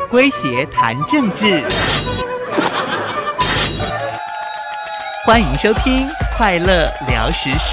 诙谐谈政治，欢迎收听《快乐聊时事》。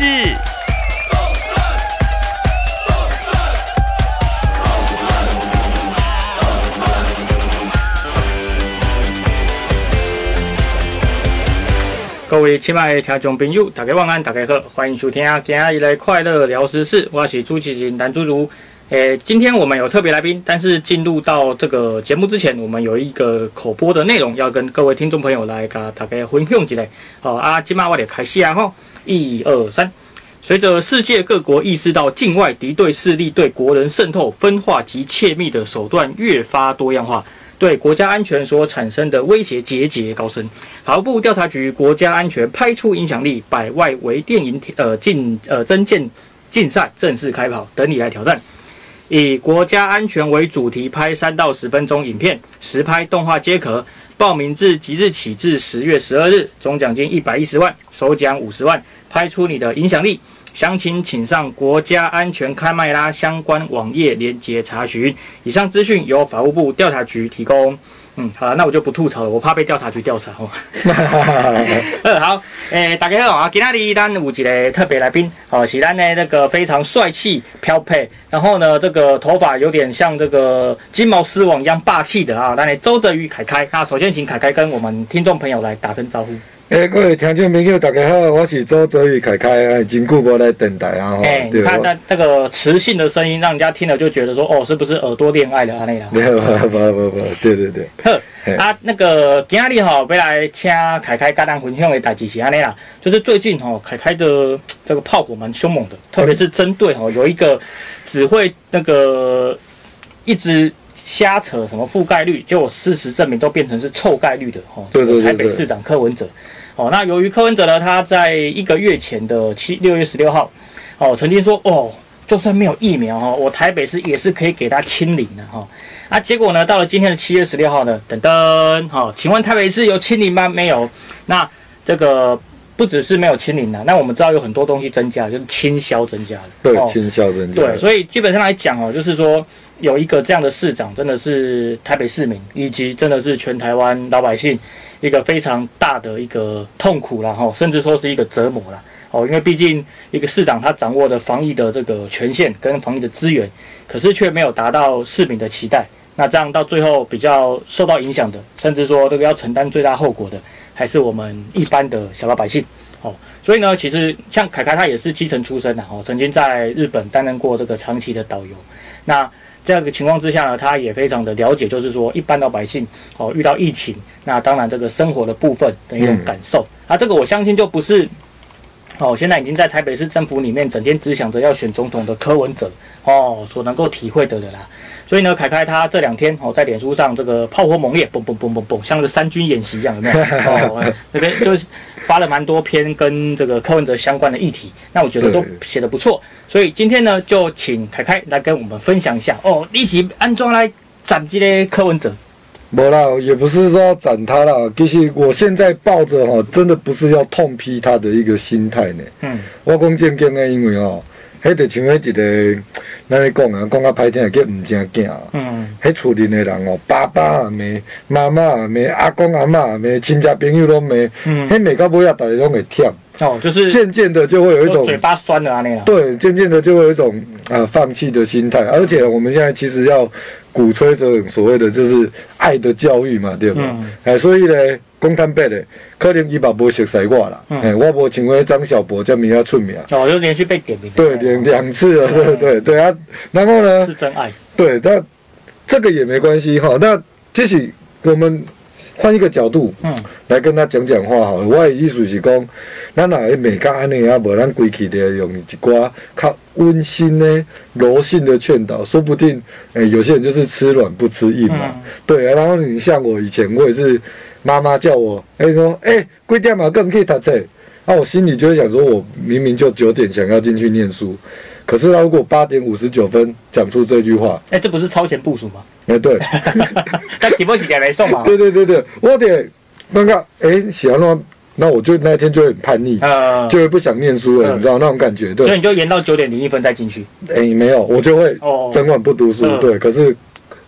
各位亲爱的听众朋友，大家晚安，大家好，欢迎收听今日的快乐聊时事，我是主持人谭猪猪。今天我们有特别来宾，但是进入到这个节目之前，我们有一个口播的内容要跟各位听众朋友来跟大家分享一下。今晚我得开始啊吼，1、2、3。随着世界各国意识到境外敌对势力对国人渗透、分化及窃密的手段越发多样化，对国家安全所产生的威胁节节高升，法务部调查局国家安全派出影响力百外围电影征件竞赛正式开跑，等你来挑战。以国家安全为主题，拍3到10分钟影片，实拍动画皆可。报名自即日起至10月12日，总奖金110万，首奖50万，拍出你的影响力。详情请上国家安全开麦拉相关网页连结查询。以上资讯由法务部调查局提供。好了，那我就不吐槽了，我怕被调查局调查哦。好，大家好啊，今天咱有一个特别来宾，是咱的那个非常帅气飘配，然后呢，这个头发有点像这个金毛狮王一样霸气的啊，咱的周泽宇凯凯。那首先请凯凯跟我们听众朋友来打声招呼。 各位听众朋友，大家好，我是周泽宇凯凯，真久没来电台啊。 你看他这个磁性的声音，让人家听了就觉得说，哦，是不是耳朵恋爱了啊？那啦。 不，对对对。 好啊，那个今天要来听凯凯跟咱分享的代志是安尼啦，就是最近凯凯的这个炮火蛮凶猛的，特别是针对有一个只会那个一直瞎扯什么覆盖率，结果事实证明都变成是臭概率的对，台北市长柯文哲。那由于柯文哲呢，他在1个月前的6月16号，曾经说就算没有疫苗我台北市也是可以给他清零的结果呢，到了今天的7月16号呢，等等请问台北市有清零吗？没有。那这个不只是没有清零啦，那我们知道有很多东西增加，就是倾销增加了。 对，倾销增加。 对，所以基本上来讲就是说有一个这样的市长，真的是台北市民以及真的是全台湾老百姓一个非常大的一个痛苦啦甚至说是一个折磨啦因为毕竟一个市长他掌握的防疫的这个权限跟防疫的资源，可是却没有达到市民的期待，那这样到最后比较受到影响的，甚至说这个要承担最大后果的，还是我们一般的小老百姓所以呢，其实像凯凯他也是基层出身的曾经在日本担任过这个长期的导游。那这样的情况之下呢，他也非常的了解，就是说一般老百姓遇到疫情，那当然这个生活的部分的一种感受这个我相信就不是现在已经在台北市政府里面整天只想着要选总统的柯文哲所能够体会的啦。所以呢，凯凯他这2天在脸书上这个炮火猛烈，嘣嘣嘣嘣嘣，像个3军演习一样，有没有？那边就是发了蛮多篇跟这个柯文哲相关的议题，那我觉得都写得不错。所以今天呢，就请凯凯来跟我们分享一下你是安怎来斩这个柯文哲？ 没啦，也不是说要斩他啦，其实我现在抱着真的不是要痛批他的一个心态呢。我讲正经的，因为迄就像迄一个，咱咧讲啊，讲较歹听叫毋正囝迄厝里的人爸爸也骂，妈妈也骂，阿公阿嬷也骂，亲戚朋友都骂，迄骂到尾啊，大家拢会忝。 就是渐渐的就会有一种嘴巴酸的那样。 对，渐渐的就会有一种放弃的心态，而且我们现在其实要鼓吹这种所谓的就是爱的教育嘛，对吧？所以呢，讲坦白的，可能伊嘛无熟悉我啦，我无像迄张小博这么样出名。 就连续被点名。 对，2次了，对啊。然后呢？ 是真爱。对， 那这个也没关系那即使我们换一个角度，来跟他讲讲话好了。我的意思是讲，咱若会骂甲安尼无咱规气的用一寡较温馨的、柔性的劝导，说不定，有些人就是吃软不吃硬嘛。对啊，然后你像我以前，我也是妈妈叫我，说，几点嘛，更可以读册。我心里就会想说，我明明就9点想要进去念书，可是他如果8点59分讲出这句话， 这不是超前部署吗？ 对， 但题目是点来送嘛？ 对，我得刚刚是安怎？那我就那天就会很叛逆，就会不想念书了，你知道那种感觉。对， 所以你就延到9点01分再进去。 没有，我就会整晚不读书。对，可是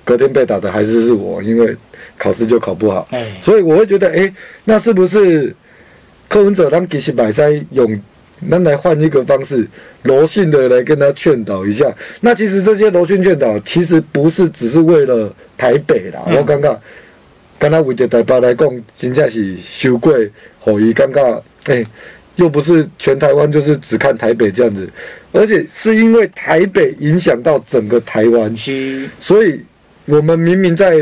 隔天被打的还是我，因为考试就考不好。 哎， 所以我会觉得，那是不是柯文哲让其实买塞用，咱来换一个方式，柔性的来跟他劝导一下。那其实这些柔性劝导，其实不是只是为了台北啦。我感觉，刚才为着台北来讲，真正是伤过，互伊感觉，又不是全台湾就是只看台北这样子，而且是因为台北影响到整个台湾，所以我们明明在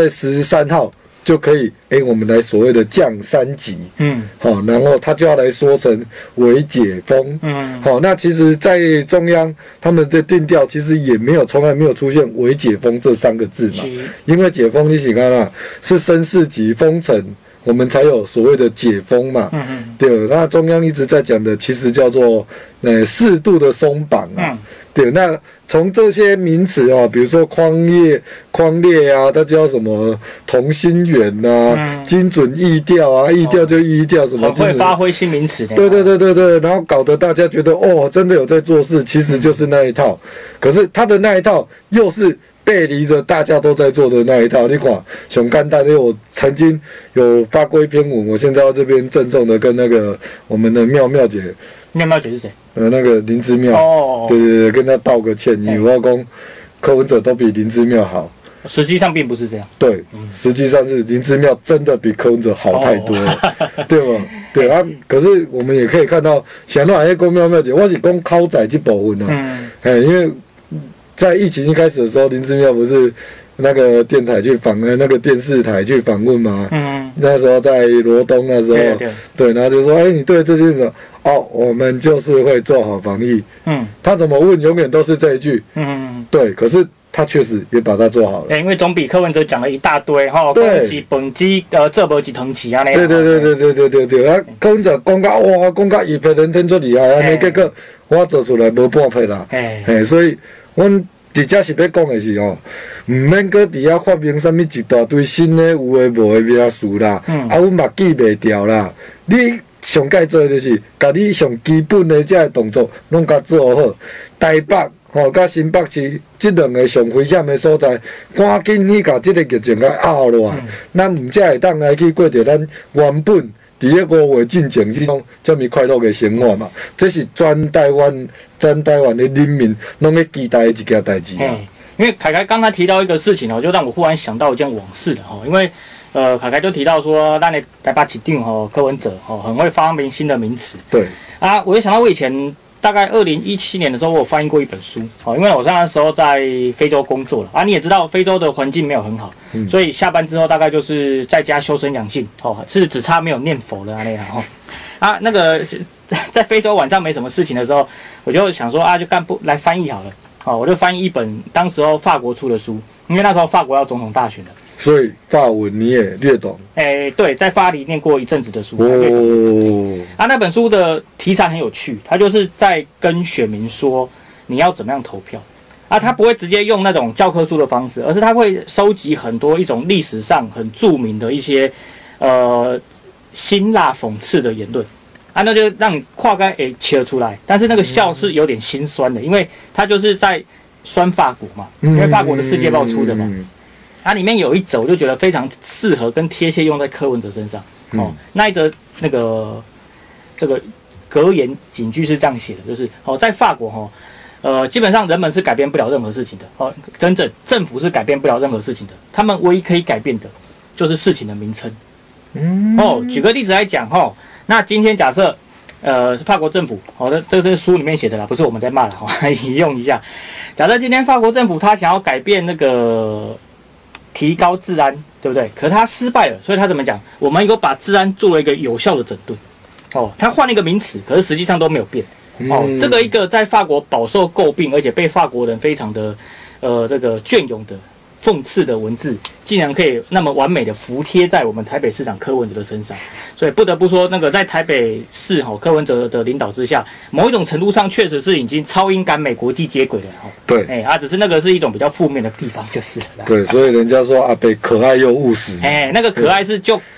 13号就可以，我们来所谓的降3级，好，然后他就要来说成微解封，好，那其实，在中央他们的定调其实也从来没有出现微解封这3个字嘛，因为解封你想看啦，是升4级封城。我们才有所谓的解封嘛，对，那中央一直在讲的其实叫做适度的松绑啊，对，那从这些名词啊，比如说匡列啊，它叫什么同心圆啊，精准意调啊，意调就意调什么， 很会发挥新名词， 对，然后搞得大家觉得真的有在做事，其实就是那一套，可是他的那一套又是背离着大家都在做的那一套，你看，熊干蛋，因为我曾经有发过一篇文，我现在要这边郑重的跟那个我们的妙姐， 妙姐是谁？ 那个林之妙，对，跟他道个歉，因为我要讲柯文哲都比林之妙好， 实际上并不是这样， 对，实际上是林之妙真的比柯文哲好太多了，对吗？对啊，可是我们也可以看到，想到还讲妙姐，我是讲考仔这部分啊，因为。在疫情一开始的时候，林之妙不是那个电台去访问，那个电视台去访问吗？那时候在罗东那时候，对，然后就说，你对这些什么？我们就是会做好防疫。他怎么问，永远都是这一句。对，可是他确实也把它做好了。 因为总比柯文哲讲了一大堆哈，攻击本机这波几藤旗啊那样。 对，啊，柯文哲讲到哇，讲到一批人天出厉害啊，结果我做出来无半批啦。所以。阮伫遮是要讲的是唔免搁伫遐发明啥物一大堆新的有诶无诶名词啦，阮嘛记袂掉啦。你上该做的就是甲你上基本的遮个动作拢甲做好。台北甲新北市即2个上危险的所在，赶紧去甲即个疫情甲压落来，咱毋才会当来去过着咱原本。伫个5月进前是种这么快乐的生活嘛，这是全台湾的人民拢在期待的一件代志。 因为凯凯刚才提到一个事情就让我忽然想到一件往事了因为凯凯就提到说，咱的台北市长柯文哲很会发明新的名词。 对啊，我就想到我以前。大概2017年的时候，我有翻译过一本书，因为我那时候在非洲工作了啊，你也知道非洲的环境没有很好，所以下班之后大概就是在家修身养性，是只差没有念佛了那样啊，那个在非洲晚上没什么事情的时候，我就想说就来翻译好了，我就翻译一本当时候法国出的书，因为那时候法国要总统大选了。 所以法文你也略懂？ 对，在巴黎念过一阵子的书。那本书的题材很有趣，它就是在跟选民说你要怎么样投票。他不会直接用那种教科书的方式，而是他会收集很多一种历史上很著名的一些辛辣讽刺的言论。那就让你跨开切出来，但是那个笑是有点心酸的，因为他就是在酸法国嘛，因为法国的世界报出的嘛。里面有一则我就觉得非常适合跟贴切用在柯文哲身上。那一则这个格言警句是这样写的，就是在法国基本上人们是改变不了任何事情的。真正政府是改变不了任何事情的，他们唯一可以改变的就是事情的名称。举个例子来讲那今天假设法国政府这是书里面写的啦，不是我们在骂啦引用一下。假设今天法国政府他想要改变那个提高治安，对不对？可是他失败了，所以他怎么讲？我们有把治安做了一个有效的整顿。他换了一个名词，可是实际上都没有变。这个一个在法国饱受诟病，而且被法国人非常的这个隽永的讽刺的文字，竟然可以那么完美的服贴在我们台北市长柯文哲的身上，所以不得不说，那个在台北市柯文哲的领导之下，某一种程度上确实是已经超英赶美、国际接轨了对， 只是那个是一种比较负面的地方，就是了。 对，所以人家说阿北可爱又务实。 那个可爱是就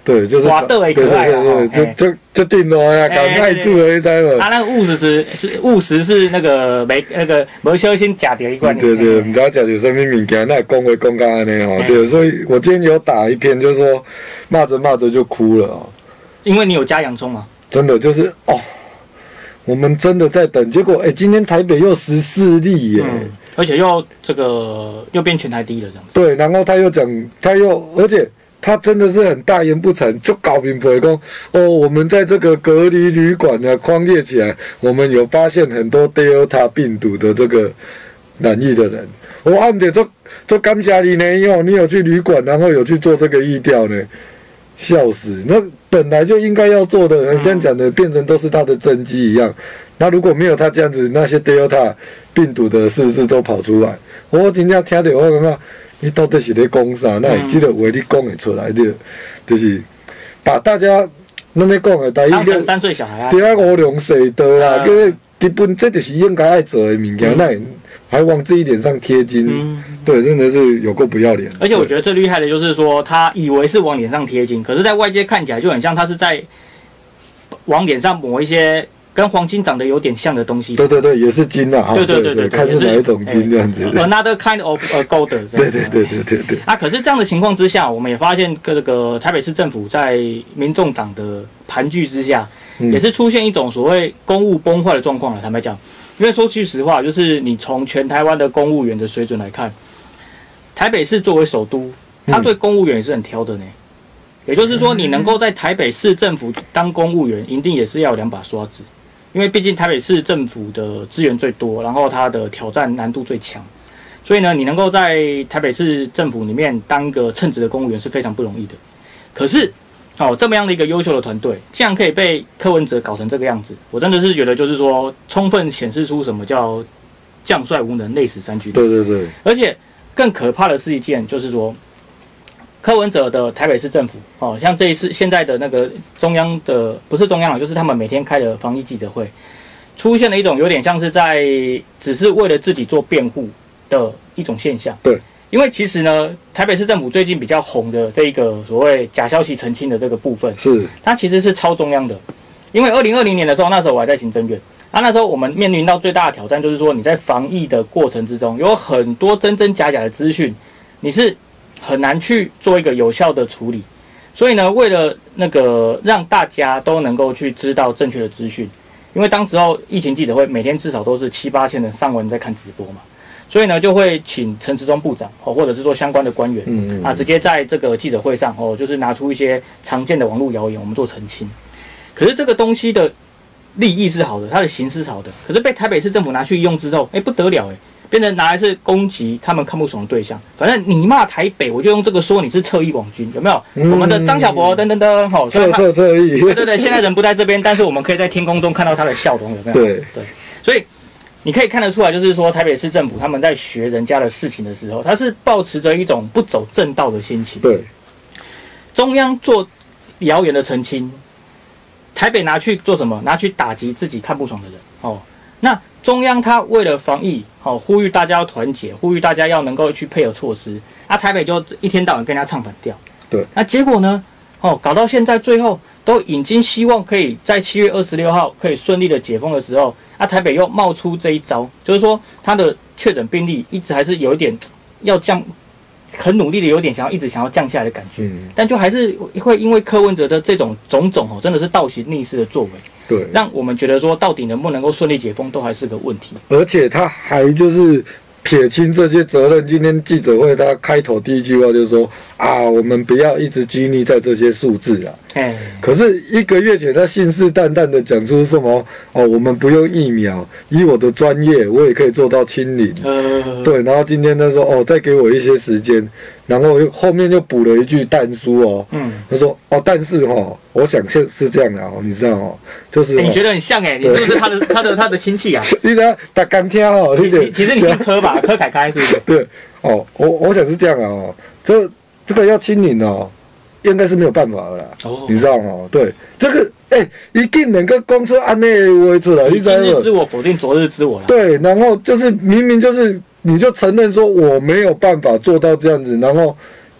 对，就是瓦豆也可爱啊， 就定了呀，赶快住了一塞了。 他那个务实是那个没小心假掉一罐。 对，不知道假掉什么物件，那讲话讲到安尼哦，对，所以我今天有打一篇，就是说骂着就哭了哦。 因为你有加洋葱嘛。真的就是哦，我们真的在等，结果今天台北又14例耶。 而且又变全台第一了这样子。对， 然后而且他真的是很大言不惭，就搞明白讲我们在这个隔离旅馆呢框列起来，我们有发现很多 Delta 病毒的这个染疫的人。我按点就感谢你呢，因为你有去旅馆，然后有去做这个疫调呢，笑死！那本来就应该要做的，这样讲的变成都是他的政绩一样。那如果没有他这样子，那些 Delta 病毒的是不是都跑出来？我真正听到我感觉，你到底是在讲啥？那这个话你讲得出来的，就是把大家咱咧讲的台语当成3岁小孩啊， 对啊，无良世道啦，因为基本这就是应该爱做的物件，那还往自己脸上贴金，对，真的是有够不要脸。 而且我觉得最厉害的就是说，他以为是往脸上贴金，可是在外界看起来就很像他是在往脸上抹一些跟黄金长得有点像的东西。 对，也是金啊。 对， 看是哪一种金这样子。 Another kind of gold。 对。 啊，可是这样的情况之下，我们也发现这个台北市政府在民众党的盘踞之下，也是出现一种所谓公务崩坏的状况了。坦白讲，因为说句实话，就是你从全台湾的公务员的水准来看，台北市作为首都，他对公务员也是很挑的呢。也就是说，你能够在台北市政府当公务员，一定也是要有2把刷子。因为毕竟台北市政府的资源最多，然后它的挑战难度最强，所以呢，你能够在台北市政府里面当一个称职的公务员是非常不容易的。可是，这么样的一个优秀的团队，竟然可以被柯文哲搞成这个样子，我真的是觉得就是说，充分显示出什么叫将帅无能，累死3军。 对。 而且更可怕的是一件，就是说，柯文哲的台北市政府，像这一次现在的那个中央的，不是中央了，就是他们每天开的防疫记者会，出现了一种有点像是只是为了自己做辩护的一种现象。 对， 因为其实呢，台北市政府最近比较红的这一个所谓假消息澄清的这个部分，它其实是超中央的。因为2020年的时候，那时候我还在行政院，那时候我们面临到最大的挑战就是说，你在防疫的过程之中，有很多真真假假的资讯，你是很难去做一个有效的处理，所以呢，为了让大家都能够去知道正确的资讯，因为当时候疫情记者会每天至少都是7-8千人上万人在看直播嘛，所以呢就会请陈时中部长或者是说相关的官员直接在这个记者会上就是拿出一些常见的网络谣言，我们做澄清。可是这个东西的利益是好的，它的形式是好的，可是被台北市政府拿去用之后，不得了变成拿来是攻击他们看不爽的对象。反正你骂台北，我就用这个说你是侧翼网军，有没有？我们的张小博等， 侧翼。 对，现在人不在这边，但是我们可以在天空中看到他的笑容，有没有？ 对。 所以你可以看得出来，就是说台北市政府他们在学人家的事情的时候，他是抱持着一种不走正道的心情。 对。 中央做谣言的澄清，台北拿去做什么？拿去打击自己看不爽的人。那中央他为了防疫，呼吁大家要团结，呼吁大家要能够去配合措施。台北就一天到晚跟人家唱反调。 对。 那结果呢？搞到现在最后都已经希望可以在7月26号可以顺利的解封的时候，台北又冒出这一招，就是说他的确诊病例一直还是有一点要降，很努力的有点一直想要降下来的感觉。但就还是会因为柯文哲的这种种种真的是倒行逆施的作为。 对， 让我们觉得说，到底能不能够顺利解封，都还是个问题。 而且他还就是撇清这些责任。今天记者会他开头第一句话就是说我们不要一直拘泥在这些数字啊。可是1个月前他信誓旦旦的讲出什么我们不用疫苗，以我的专业我也可以做到清零。对，然后今天他说再给我一些时间，然后后面又补了一句但书他说但是我想是这样的你知道就是你觉得很像你是不是他的亲戚啊？ 你知道他刚听其实你姓柯吧？柯凯开是不是？ 对我想是这样这个要清零应该是没有办法了啦。你知道对，这个一定能够讲出安内话出来。 你今日之我否定昨日之我啦。 对，然后就是明明就是你就承认说我没有办法做到这样子，然后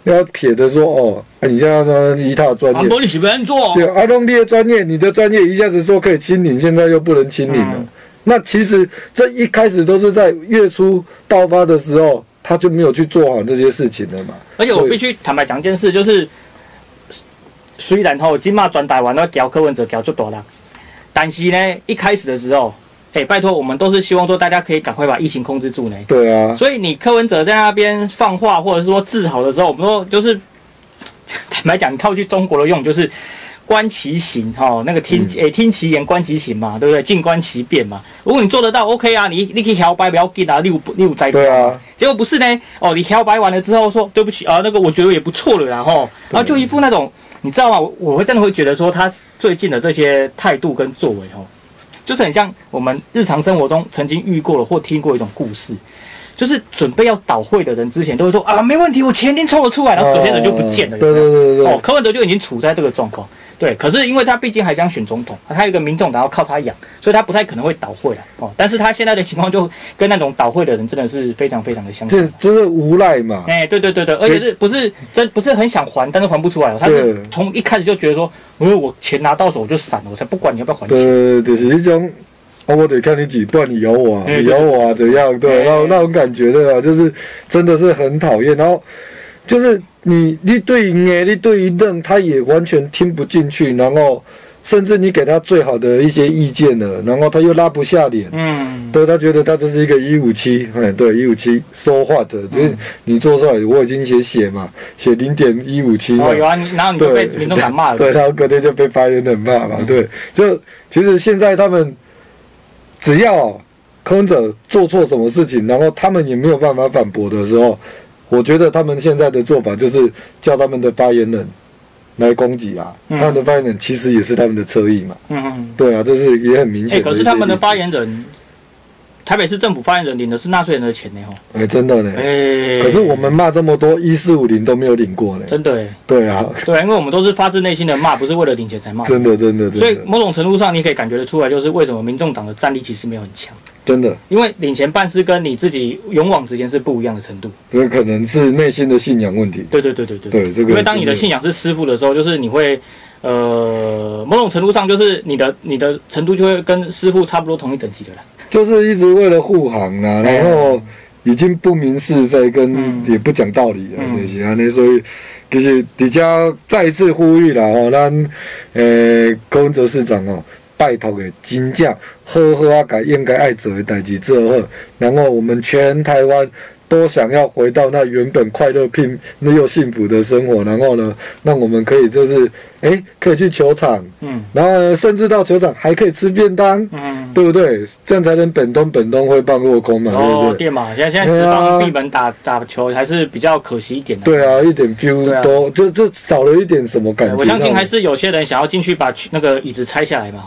要撇的说哦，你现在说一套专业， 你喜欢做？ 对，弄你的专业，你的专业一下子说可以清零，现在又不能清零了。那其实这一开始都是在月初爆发的时候，他就没有去做好这些事情了嘛。 而且我必须坦白讲一件事，就是虽然今嘛全台湾都交柯文哲交最大啦，但是呢，一开始的时候，拜托，我们都是希望说大家可以赶快把疫情控制住呢。 对啊。所以你柯文哲在那边放话或者是说自豪的时候，我们说就是坦白讲，你套句中国的用就是。观其行，那个听其言，观其行嘛，对不对？静观其变嘛。如果你做得到 ，OK 啊，你可以摇摆不要紧啊，你有摘掉。 对啊。 结果不是呢，你摇摆完了之后说对不起啊，那个我觉得也不错了啦，然后就一副那种，你知道吗？我会真的会觉得说他最近的这些态度跟作为，就是很像我们日常生活中曾经遇过了或听过一种故事。就是准备要倒会的人之前都会说啊，没问题，我钱已经抽了出来，然后隔天人就不见了。 对。 柯文哲就已经处在这个状况。对，可是因为他毕竟还想选总统，他有一个民众党要靠他养，所以他不太可能会倒会啦。但是他现在的情况就跟那种倒会的人真的是非常非常的相似。 这是无赖嘛？ 对，而且不是很想还，但是还不出来。他是从一开始就觉得说，我钱拿到手我就闪了，我才不管你要不要还钱。 对，就是一种。我得看你几段，你咬我，你咬我怎样？对，那种感觉对吧？就是真的是很讨厌。然后就是你对你对一任，他也完全听不进去，然后甚至你给他最好的一些意见了，然后他又拉不下脸。对，他觉得他就是一个157，对157说话的，就是你做出来，我已经写嘛，写0.157嘛。 有啊，然后你就被民众党骂了。 对，然后隔天就被发言人骂嘛。对，就其实现在他们。只要柯文哲做错什么事情，然后他们也没有办法反驳的时候，我觉得他们现在的做法就是叫他们的发言人来攻击啊。他们的发言人其实也是他们的侧翼嘛。对啊，这是也很明显的。 可是他们的发言人，台北市政府发言人领的是纳税人的钱呢， 真的呢。可是我们骂这么多1450都没有领过呢。 真的对啊， 因为我们都是发自内心的骂，不是为了领钱才骂。 真的。 所以某种程度上，你可以感觉得出来，就是为什么民众党的战力其实没有很强。 真的， 因为领钱办事跟你自己勇往直前是不一样的程度。 有可能是内心的信仰问题。 对， 这个。 因为当你的信仰是师父的时候，就是你会某种程度上就是你的程度就会跟师父差不多同一等级的啦。 就是一直为了护航啊，然后已经不明是非，跟也不讲道理了，就是安尼。所以其实底下再一次呼吁啦，咱柯文哲市长拜托的真正好好啊，把应该爱做的代志做好，然后我们全台湾都想要回到那原本快乐又幸福的生活，然后呢，让我们可以就是可以去球场，然后呢甚至到球场还可以吃便当，对不对？这样才能本东会半落空嘛，对不对？ 对嘛，现在只帮闭门打球还是比较可惜一点的。 对啊，一点 feel 都就少了一点什么感觉。 我相信还是有些人想要进去把那个椅子拆下来嘛，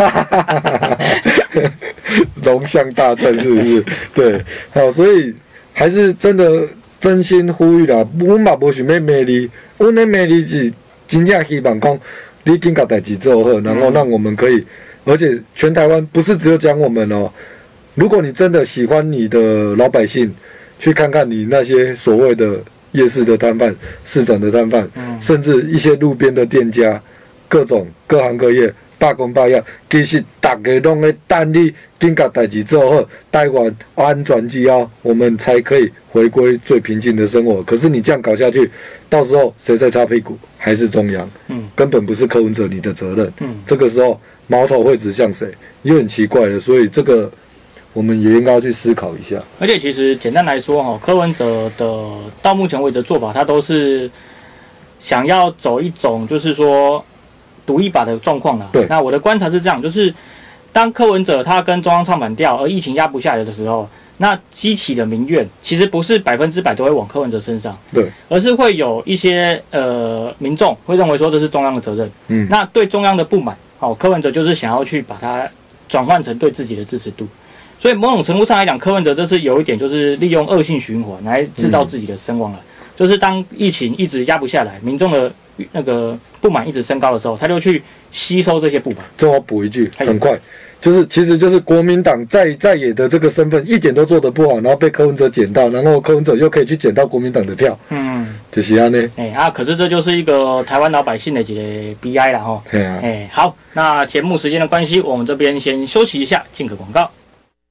龙象大战是不是？对，好，所以。还是真的真心呼吁啦，我嘛无想要骂你，我的骂你是真正希望讲你紧把代志做好，然后让我们可以，而且全台湾不是只有讲我们哦。如果你真的喜欢你的老百姓，去看看你那些所谓的夜市的摊贩、市场的摊贩，甚至一些路边的店家，各行各业。罢工罢业，其实大家拢在等你紧把代志做好，台湾安全之后，我们才可以回归最平静的生活。可是你这样搞下去，到时候谁在擦屁股？还是中央？根本不是柯文哲你的责任。这个时候矛头会指向谁？也很奇怪的。所以这个我们也应该要去思考一下。 而且其实简单来说，柯文哲的到目前为止的做法，他都是想要走一种就是说。赌一把的状况啦。那我的观察是这样，就是当柯文哲他跟中央唱反调，而疫情压不下来的时候，那激起的民怨其实不是100%都会往柯文哲身上，而是会有一些民众会认为说这是中央的责任。那对中央的不满，柯文哲就是想要去把它转换成对自己的支持度。所以某种程度上来讲，柯文哲这是有一点就是利用恶性循环来制造自己的声望了。就是当疫情一直压不下来，民众的那个不满一直升高的时候，他就去吸收这些不满。这我补一句，很快，其实就是国民党在野的这个身份一点都做得不好，然后被柯文哲捡到，然后柯文哲又可以去捡到国民党的票。 就是安尼。 可是这就是一个台湾老百姓的一个悲哀啦吼。好，那节目时间的关系，我们这边先休息一下，进个广告。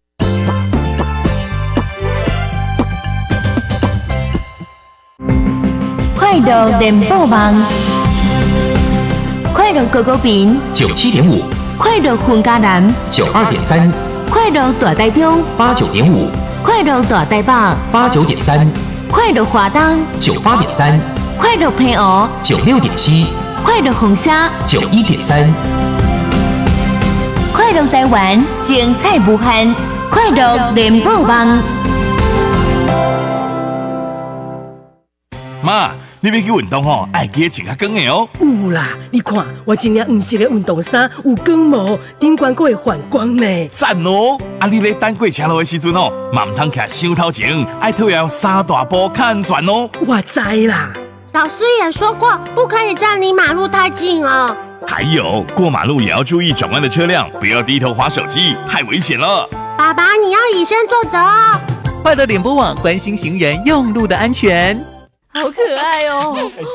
快乐联播网，快乐狗狗饼 97.5， 快乐混家南 92.3， 快乐大台中 89.5， 快乐大台北 89.3， 快乐华东 98.3， 快乐平湖 96.7， 快乐红虾 91.3， 快乐台湾精彩无限，快乐联播网。 妈，你要去运动吼，爱记得穿较光的哦。 有啦，你看我一件黄色的运动衫，有光毛，顶管阁会反光呢。 赞哦！你咧等过车路的时阵哦，嘛唔通徛伤头前，爱特要3大步较安全哦。 我知啦。 老师也说过，不可以站离马路太近哦。 还有，过马路也要注意转弯的车辆，不要低头滑手机，太危险了。 爸爸，你要以身作则哦。 快乐联播网关心行人用路的安全。 好可爱哦！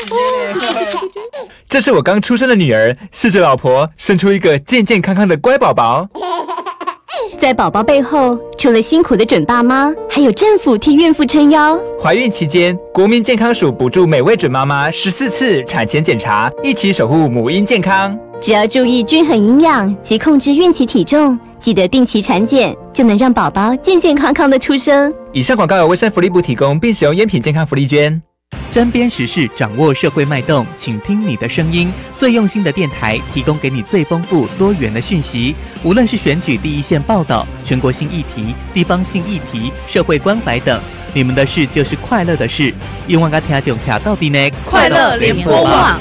这是我刚出生的女儿，试着老婆生出一个健健康康的乖宝宝。 在宝宝背后，除了辛苦的准爸妈，还有政府替孕妇撑腰。 怀孕期间，国民健康署补助每位准妈妈14次产前检查，一起守护母婴健康。 只要注意均衡营养及控制孕期体重，记得定期产检，就能让宝宝健健康康的出生。 以上广告由卫生福利部提供，并使用烟品健康福利捐。 针砭时事，掌握社会脉动，请听你的声音。最用心的电台，提供给你最丰富多元的讯息。无论是选举第一线报道、全国性议题、地方性议题、社会关怀等，你们的事就是快乐的事。希望大家听众听到底呢， 快乐联播网。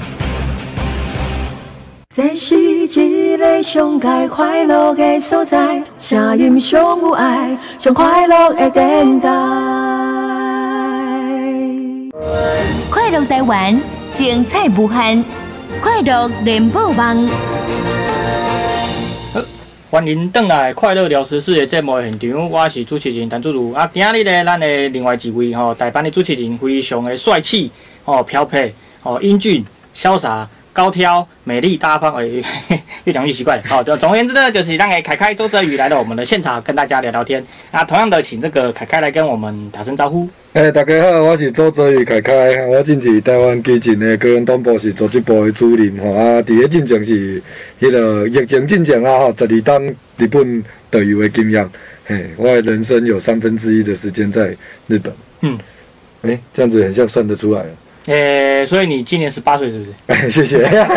这是一个上界快乐的所在，声音上有爱，上快乐的电台。 快乐台湾，精彩无限，快乐联播网。 欢迎回来快乐聊时事的节目的现场，我是主持人陈主如。今日呢，咱的另外一位代班的主持人非常的帅气飘配英俊潇洒。高挑、美丽、大方，越讲越奇怪。好，总而言之呢，就是让凯凯周泽宇来到我们的现场，跟大家聊聊天。同样的，请这个凯凯来跟我们打声招呼。 大家好，我是周泽宇凯凯，我正是台湾基进的高雄东部是组织部的主任伫个进前是迄个疫情进前12档日本导游的经验。我的人生有1/3的时间在日本。这样子很像算得出来了。 所以你今年18岁是不是？ 谢谢。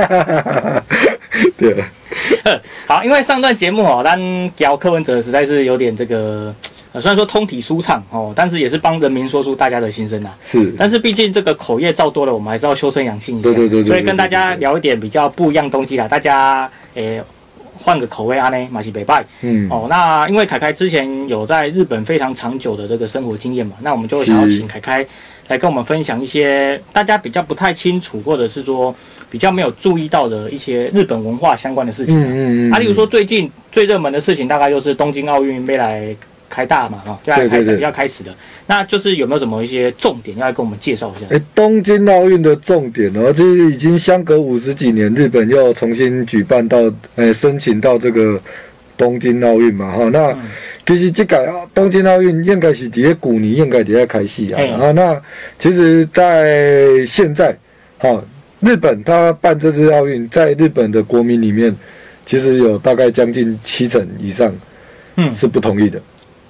对。 好，因为上段节目咱聊柯文哲实在是有点这个，虽然说通体舒畅但是也是帮人民说出大家的心声啊。 是。但是毕竟这个口业造多了，我们还是要修身养性一下。 对。 所以跟大家聊一点比较不一样东西啦，大家换个口味啊呢，马西北拜。那因为凯凯之前有在日本非常长久的这个生活经验嘛，那我们就想要请凯凯来跟我们分享一些大家比较不太清楚，或者是说比较没有注意到的一些日本文化相关的事情。例如说最近最热门的事情，大概就是东京奥运没来开大嘛，要开始的。那就是有没有什么一些重点要来跟我们介绍一下？ 东京奥运的重点这已经相隔50几年，日本又重新举办到申请到这个东京奥运嘛，那其实这个东京奥运应该是在去年应该在开始啊。那其实，在现在，日本他办这次奥运，在日本的国民里面，其实有大概将近70%以上，是不同意的。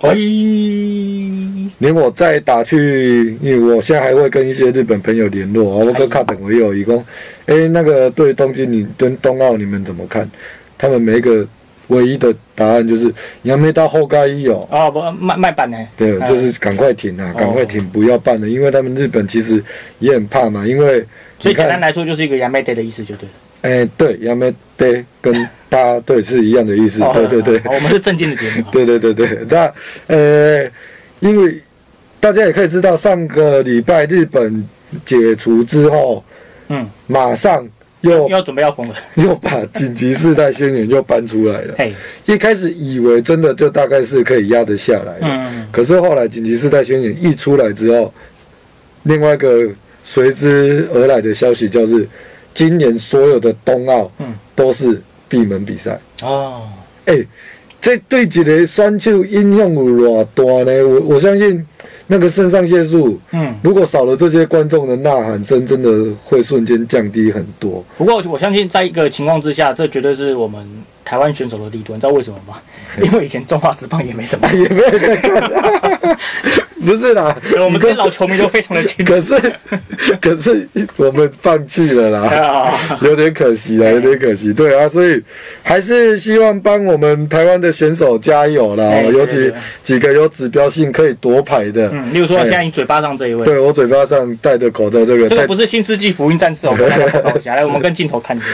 连我再打去，因为我现在还会跟一些日本朋友联络，我跟卡等我有一共，那个对东京跟冬奥你们怎么看？他们每一个唯一的答案就是你还没到后盖一不卖办呢？ 对，就是赶快停啊，赶快停，不要办了，因为他们日本其实也很怕嘛，因为所以简单来说就是一个 Yamete 的意思就对了。 对 ，Yamete 跟他对是一样的意思，对。 我们是正经的节目。 对，那因为大家也可以知道，上个礼拜日本解除之后，马上又准备要封了， 又把紧急事态宣言又搬出来了。一开始以为真的就大概是可以压得下来的，可是后来紧急事态宣言一出来之后，另外一个随之而来的消息就是今年所有的冬奥都是闭门比赛哦。这对一个选手影响有多大呢？我相信那个肾上腺素，如果少了这些观众的呐喊声，真的会瞬间降低很多。 不过我相信，在一个情况之下，这绝对是我们台湾选手的力度。你知道为什么吗？因为以前中华职棒也没什么， 也没有在看。不是啦， 我们这些老球迷都非常的清楚。 可是我们放弃了啦，有点可惜啦，有点可惜。对啊，所以还是希望帮我们台湾的选手加油啦。有几个有指标性可以夺牌的， 例如说现在你嘴巴上这一位， 对我嘴巴上戴着口罩这个不是新世纪福音战士哦，来我们跟镜头看。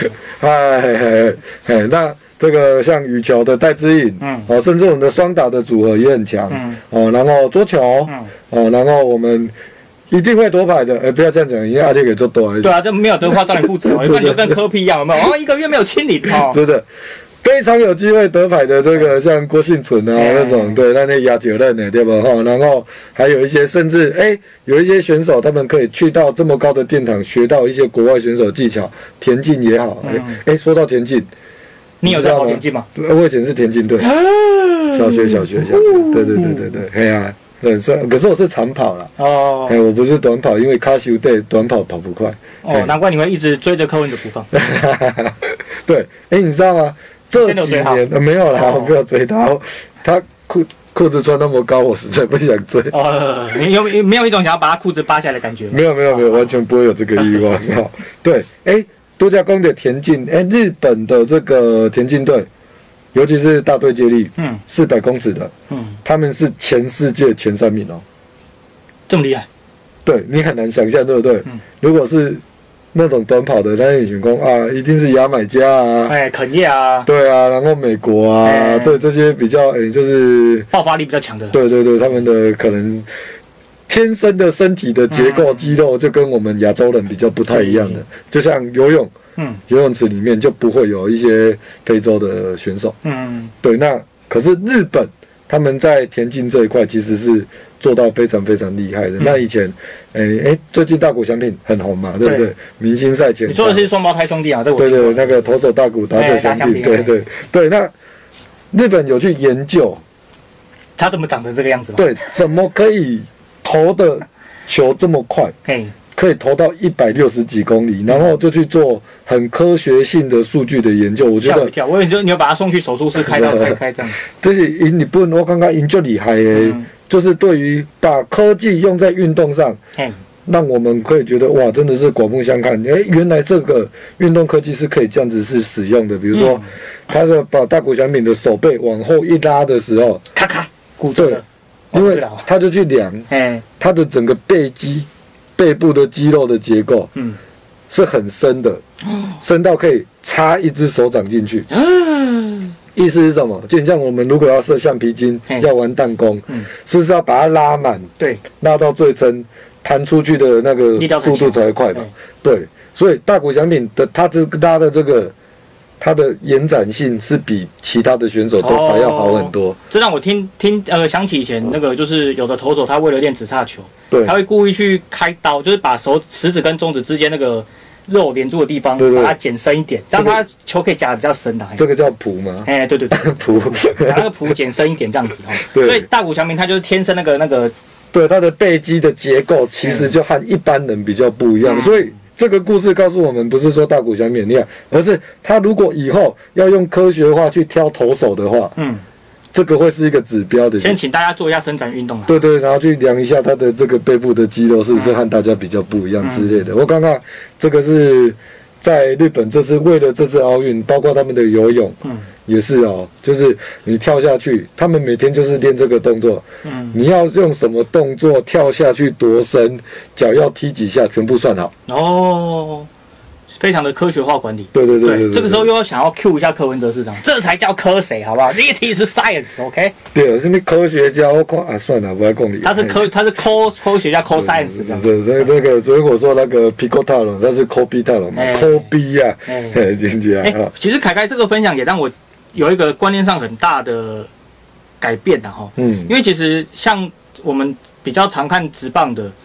那。这个像羽球的戴资颖，甚至我们的双打的组合也很强，然后桌球，然后我们一定会夺牌的，不要这样讲，因为阿烈给做多了。 对啊，这没有德化让你负责，要不然就跟科批一样，有没有？一个月没有清理哦， 真的非常有机会得牌的，这个像郭幸存啊那种，对，那亚九任的对吧？然后还有一些甚至有一些选手，他们可以去到这么高的殿堂，学到一些国外选手技巧，田径也好，说到田径。 你有在跑田径吗？ 我以前是田径队，小学，对，可是我是长跑啦。哦，我不是短跑，因为卡修队短跑跑不快。 哦，难怪你会一直追着柯文哲不放。 对，你知道吗？这几年没有啦，我没有追他，他裤子穿那么高，我实在不想追。 你有没有一种想要把他裤子扒下来的感觉？ 没有，完全不会有这个欲望。对，度假宫的田径，日本的这个田径队，尤其是大队接力，400公尺的，他们是全世界前3名哦， 这么厉害？ 对，你很难想象，对不对？如果是那种短跑的，那你想说啊，一定是牙买加啊， 肯亚啊， 对啊，然后美国啊，对这些比较就是爆发力比较强的， 对，他们的可能。天生的身体的结构肌肉就跟我们亚洲人比较不太一样的，就像游泳，游泳池里面就不会有一些非洲的选手，对，那可是日本他们在田径这一块其实是做到非常非常厉害的。那以前，最近大谷翔平很红嘛，对不对？明星赛前， 你说的是双胞胎兄弟啊？ 对，那个投手大谷打者翔平，对，那日本有去研究， 他怎么长成这个样子吗？ 对，怎么可以？投的球这么快，可以投到160几公里，然后就去做很科学性的数据的研究。我觉得， 我以为你要把它送去手术室开刀再开这样。 这是你不能，我刚刚研究厉害就是对于把科技用在运动上，让我们可以觉得哇，真的是刮目相看。原来这个运动科技是可以这样子是使用的。比如说，他的把大谷翔平的手背往后一拉的时候， 咔咔骨折了。 因为他就去量，他的整个背部的肌肉的结构，是很深的，深到可以插一只手掌进去。意思是什么？就像我们如果要射橡皮筋，要玩弹弓，是不是要把它拉满？ 对， 拉到最深，弹出去的那个速度才会快嘛。对，所以大谷翔平的他的这个。他的延展性是比其他的选手都还要好很多。 这让我想起以前那个，就是有的投手他为了练直叉球，他会故意去开刀，就是把食指跟中指之间那个肉连住的地方，把它剪深一点，这样他球可以夹得比较深的。 这个叫蹼吗？ 对， 蹼， 把那个蹼剪深一点，这样子。所以大谷翔平他就是天生那个， 对，他的背肌的结构其实就和一般人比较不一样，所以。这个故事告诉我们，不是说大谷翔平厉害，而是他如果以后要用科学化去挑投手的话，这个会是一个指标的。 先请大家做一下伸展运动啊。 对，然后去量一下他的这个背部的肌肉是不是和大家比较不一样之类的。我刚刚这个是在日本，这是为了这次奥运，包括他们的游泳，也是哦，就是你跳下去，他们每天就是练这个动作。你要用什么动作跳下去多深，脚要踢几下，全部算好。 哦，非常的科学化管理。 对， 这个时候又要想要 cue 一下柯文哲市长，这才叫科谁，好不好？这题是 science，OK？ 对，什么科学家？我看算了，不要讲你。 他是科学家 co science 这样。 对，那个所以我说那个 Pico 塔隆，他是 Kobe 塔隆嘛，Kobe 啊，真的。 其实凯凯这个分享也让我有一个观念上很大的改变的哈。因为其实像我们比较常看职棒的，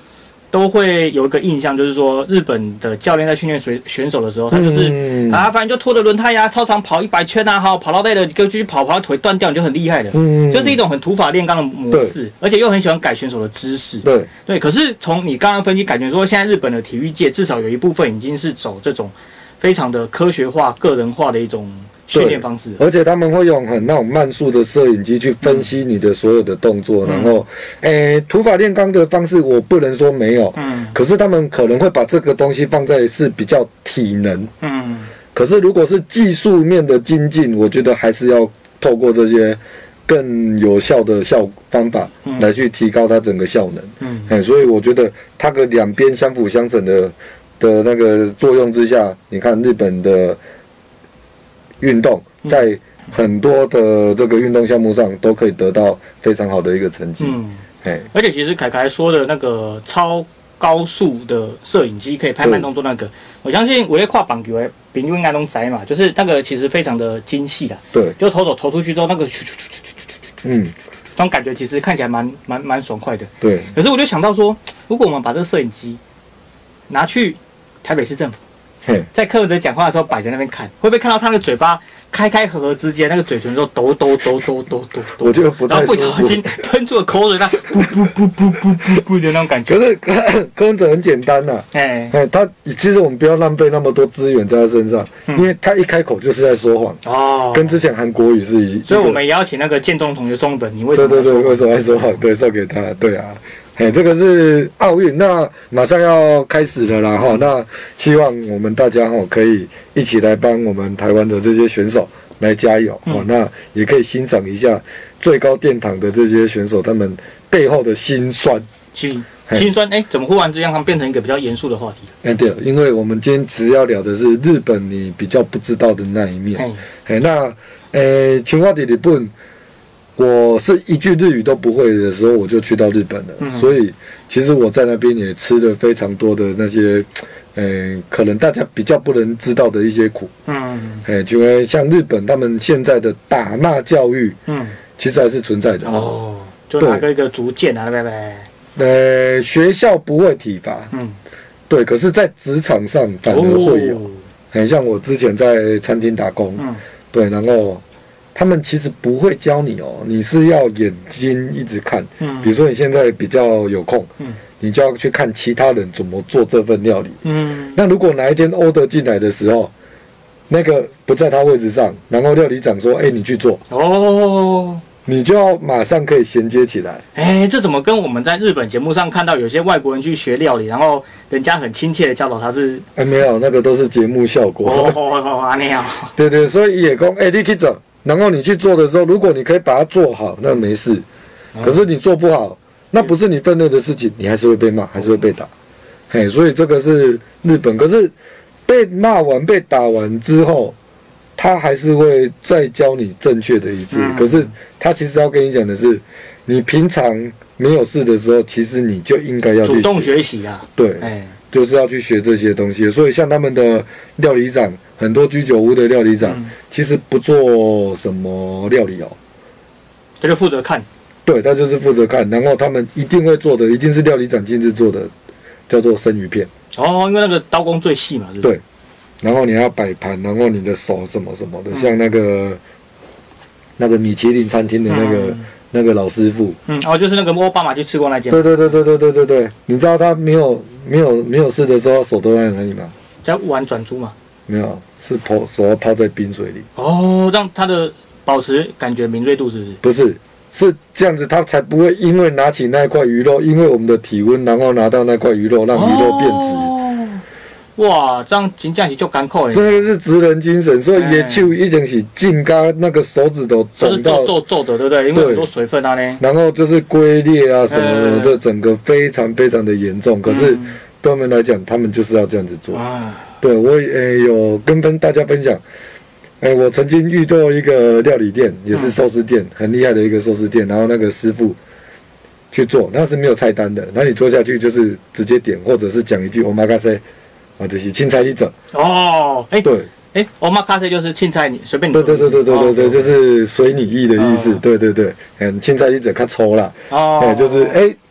都会有一个印象，就是说日本的教练在训练选手的时候，他就是反正就拖着轮胎呀，操场跑100圈啊，好跑到累了就继续跑到腿断掉，你就很厉害了。就是一种很土法炼钢的模式，而且又很喜欢改选手的姿势。对。可是从你刚刚分析，感觉说现在日本的体育界至少有一部分已经是走这种非常的科学化、个人化的一种训练方式， 而且他们会用很那种慢速的摄影机去分析你的所有的动作，然后，土法炼钢的方式我不能说没有，可是他们可能会把这个东西放在是比较体能，可是如果是技术面的精进，我觉得还是要透过这些更有效的方法来去提高它整个效能，所以我觉得它个两边相辅相成的那个作用之下，你看日本的运动在很多的这个运动项目上都可以得到非常好的一个成绩。 而且其实凯凯说的那个超高速的摄影机可以拍慢动作那个，我相信我在跨棒球的朋友应该都知嘛，就是那个其实非常的精细的。对，就投出去之后，那个这种感觉其实看起来蛮爽快的。对。可是我就想到说，如果我们把这个摄影机拿去台北市政府，在柯文哲讲话的时候摆在那边看，会不会看到他那个嘴巴开合之间，那个嘴唇都抖， 我觉得不太舒服， 然后不小心喷出了口水，那不的那种感觉。 可是柯文哲很简单呐，他其实我们不要浪费那么多资源在他身上，因为他一开口就是在说谎哦，跟之前韩国瑜是一， 所以我们也要请那个建中同学送一本，你为什么对为什么爱说谎？对，送给他，对啊。这个是奥运，那马上要开始了啦哈。那希望我们大家可以一起来帮我们台湾的这些选手来加油那也可以欣赏一下最高殿堂的这些选手他们背后的辛酸。 心酸怎么忽然之间他们变成一个比较严肃的话题？ 对，因为我们今天只要聊的是日本你比较不知道的那一面。那青蛙的日本。我是一句日语都不会的时候，我就去到日本了，所以其实我在那边也吃了非常多的那些，可能大家比较不能知道的一些苦，就会像日本他们现在的打骂教育，其实还是存在的哦，就拿个一个竹剑啊，对， 学校不会体罚，对，可是在职场上反而会有，很像我之前在餐厅打工，对，然后。他们其实不会教你你是要眼睛一直看，比如说你现在比较有空，你就要去看其他人怎么做这份料理，那如果哪一天 order 进来的时候，那个不在他位置上，然后料理长说，你去做，你就要马上可以衔接起来。 这怎么跟我们在日本节目上看到有些外国人去学料理，然后人家很亲切的教导他是？ 没有，那个都是节目效果。对，所以也讲，你去做。然后你去做的时候，如果你可以把它做好，那没事。可是你做不好，那不是你分内的事情，你还是会被骂，还是会被打。所以这个是日本。可是被骂完、被打完之后，他还是会再教你正确的一次。可是他其实要跟你讲的是，你平常没有事的时候，其实你就应该要去主动学习啊。 对，就是要去学这些东西。所以像他们的料理长。很多居酒屋的料理长其实不做什么料理他就负责看。 对，他就是负责看，然后他们一定会做的，一定是料理长亲自做的，叫做生鱼片。 因为那个刀工最细嘛，是不是？ 对。然后你要摆盘，然后你的手什么的，像那个米其林餐厅的那个老师傅。 就是那个奥巴马去吃过那间。 对，你知道他没有事的时候，手都在哪里吗？ 在玩转珠嘛。 没有，是手要泡在冰水里。 让它的保持感觉敏锐度，是不是？ 不是，是这样子，它才不会因为拿起那块鱼肉，因为我们的体温，然后拿到那块鱼肉，让鱼肉变质。 哇，这样真正是就艰苦的。 这个是职人精神，所以也手一定是浸到那个手指头肿到皱的，对不对？因为很多水分啊呢。 然后就是龟裂啊什么的，整个非常非常的严重。可是对他们来讲，他们就是要这样子做。对，我也有跟大家分享，我曾经遇到一个料理店，也是寿司店，很厉害的一个寿司店，然后那个师傅去做，那是没有菜单的，那你做下去就是直接点，或者是讲一句 omakase， 就是青菜你整。 对，omakase 就是青菜你随便你做。 对，就是随你意的意思。对，青菜你整较粗啦。就是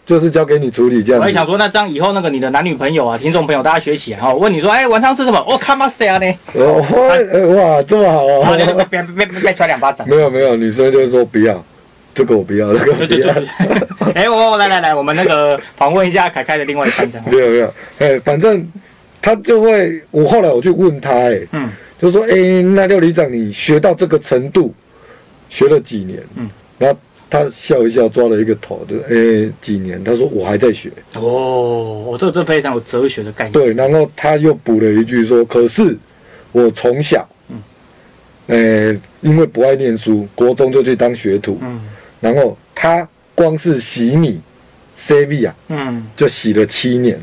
就是交给你处理这样子。 我还想说，那这样以后那个你的男女朋友啊、听众朋友，大家学起来哦，问你说，哎，晚上吃什么？我看嘛谁啊呢？ 哇，这么好哦！ 被甩2巴掌。 没有，女生就说不要，这个我不要，那个不要。 哎，我来，我们那个访问一下凯凯的另外一半。 没有，哎，反正他就会，后来我去问他，就说，哎，那廖里长，你学到这个程度，学了几年？然后他笑一笑，抓了一个头，就几年？他说我还在学。 哦，这非常有哲学的概念。 对，然后他又补了一句说，可是我从小，因为不爱念书，国中就去当学徒，然后他光是洗米 ，CV 啊，就洗了7年。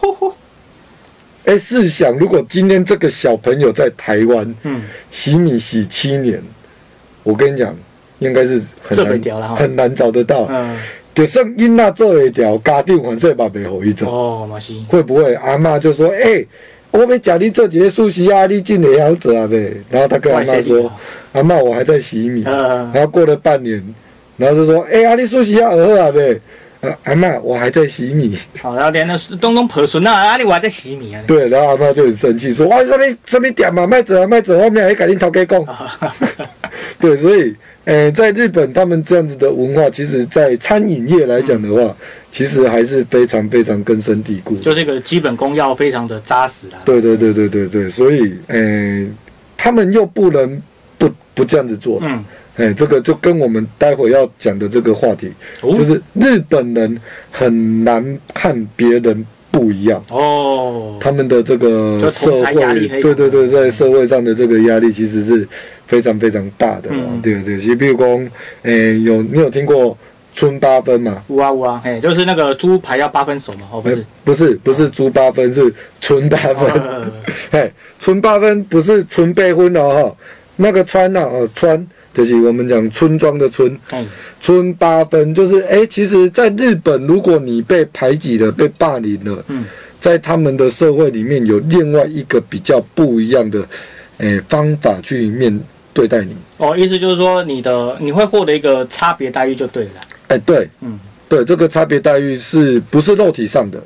试想，如果今天这个小朋友在台湾，洗米洗7年，我跟你讲。应该是很难找得到，就算囡仔做会掉，家长反正嘛袂互伊做。 哦，嘛是。会不会阿嬷就说，我要叫你做一个寿司啊，你真的要做啊呗？然后他跟阿嬷说，阿嬷我还在洗米，然后过了半年，然后就说，你寿司啊好啊呗？阿嬷我还在洗米。好， 然后连那东婆孙啊，你我还在洗米啊？ 对，然后阿嬷就很生气，说，哇，什么店嘛，卖走，我明仔跟你头家讲。对，所以。在日本，他们这样子的文化，其实在餐饮业来讲的话，其实还是非常非常根深蒂固， 就是一个基本功要非常的扎实啦。 对，所以他们又不能不这样子做。这个就跟我们待会要讲的这个话题，就是日本人很难看别人不一样哦，他们的这个社会，对，在社会上的这个压力其实是非常非常大的，对。其实比如说，你有听过春8分吗？ 有啊，就是那个猪排要8分熟嘛，哦， 不是猪8分，是春8分，春8分不是春8分哦，那个川啊，川。就是我们讲村庄的村，村8分就是其实，在日本，如果你被排挤了、被霸凌了，在他们的社会里面有另外一个比较不一样的方法去对待你。哦， 意思就是说你会获得一个差别待遇就对了。 对，对，这个差别待遇是不是肉体上的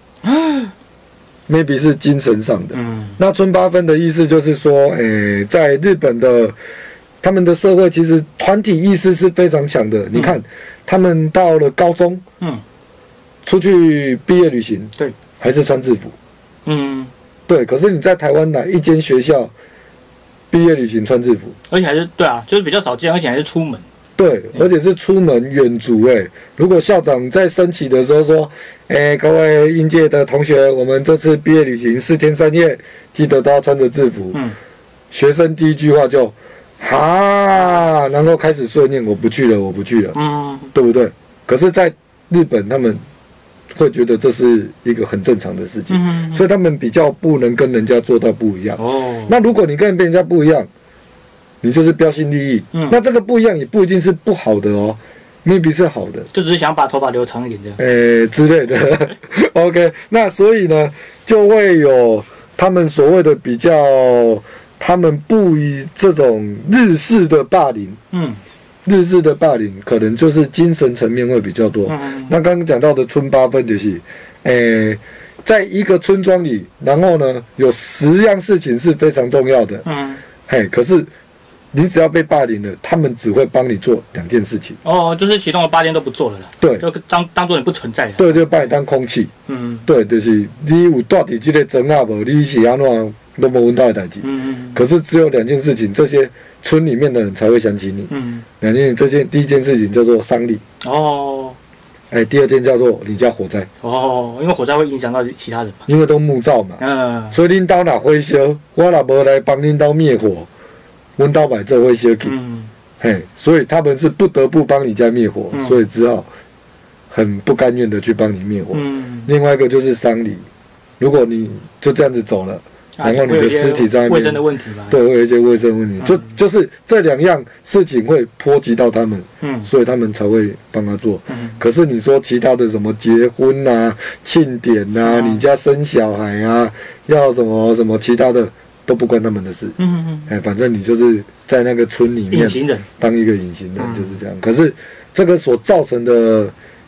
？maybe 是精神上的。那村8分的意思就是说，在日本的。他们的社会其实团体意识是非常强的。你看，他们到了高中，出去毕业旅行，对，还是穿制服，对。可是你在台湾哪一间学校毕业旅行穿制服？ 而且还是对啊，就是比较少见，而且还是出门。 对，而且是出门远足。如果校长在升旗的时候说，各位应届的同学，我们这次毕业旅行4天3夜，记得都要穿着制服。学生第一句话就。然后开始碎念，我不去了，对不对？可是，在日本，他们会觉得这是一个很正常的事情，所以他们比较不能跟人家做到不一样。那如果你跟人家不一样，你就是标新立异。那这个不一样也不一定是不好的哦 ，maybe 是好的， 就只是想把头发留长一点这样。 之类的。OK， 那所以呢，就会有他们所谓的比较。他们不以这种日式的霸凌，日式的霸凌可能就是精神层面会比较多。那刚刚讲到的村8分就是，在一个村庄里，然后呢有10样事情是非常重要的，可是你只要被霸凌了，他们只会帮你做2件事情。 哦，就是其中的8件都不做了啦。对，就当做你不存在了。 对，就把你当空气。对，就是你有到底这个争啊无，你是安怎？都没闻到的代志，可是只有2件事情，这些村里面的人才会想起你。2件，第一件事情叫做丧礼。哦。第2件叫做你家火灾。 哦，因为火灾会影响到其他人嘛。 因为都木造嘛。所以恁家若火烧，我若无来帮恁家灭火，阮家摆这会烧起。所以他们是不得不帮你家灭火，所以只好很不甘愿的去帮你灭火。另外一个就是丧礼，如果你就这样子走了。然后你的尸体在那边， 卫生的问题吧？ 对，会有一些卫生问题，就是这2样事情会波及到他们，所以他们才会帮他做。可是你说其他的什么结婚啊、庆典啊、你家生小孩啊，要什么什么其他的都不关他们的事。反正你就是在那个村里面当一个隐形人，就是这样。可是这个所造成的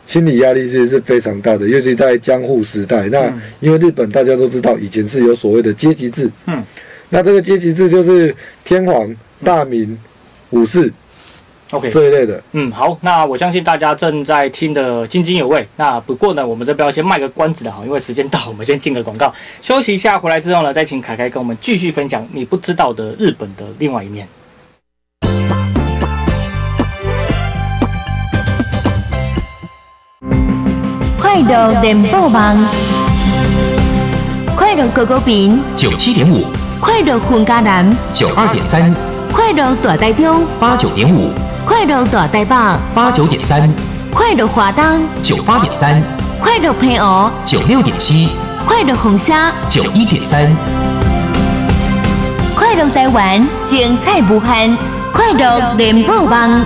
心理压力其实是非常大的，尤其在江户时代。那因为日本大家都知道，以前是有所谓的阶级制，那这个阶级制就是天皇、大名、武士。 OK， 这一类的， 好，那我相信大家正在听得津津有味。那不过呢，我们这边要先卖个关子了哈，因为时间到，我们先进个广告，休息一下，回来之后呢，再请凯凯跟我们继续分享你不知道的日本的另外一面。 快乐联播网，快乐狗狗饼 97.5， 快乐混家男 92.3， 快乐大台中 89.5， 快乐大台北 89.3， 快乐华东 98.3， 快乐平湖 96.7， 快乐红虾 91.3， 快乐台湾精彩无限，快乐联播网。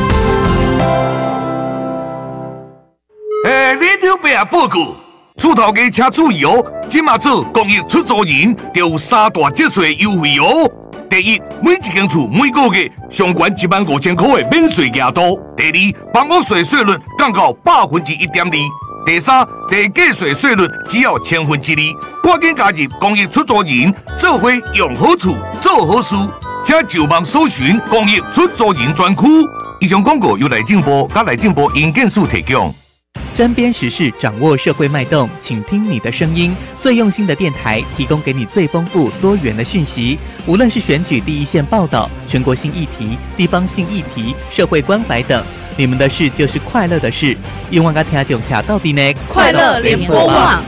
里长伯啊报告，厝头家请注意哦，今嘛做公益出租人就有3大节税优惠哦。第一，每一间厝每个月上悬15000块的免税额度；第二，房屋税税率降到1%。第三，地价税税率只要2/1000。赶紧加入公益出租人，做伙用好厝做好事，请就网搜寻公益出租人专区。以上广告由内政部甲内政部营建署提供。 针砭时事，掌握社会脉动，请听你的声音。最用心的电台，提供给你最丰富多元的讯息。无论是选举第一线报道、全国性议题、地方性议题、社会关怀等，你们的事就是快乐的事。希望大家听到底呢？ 快乐联播网。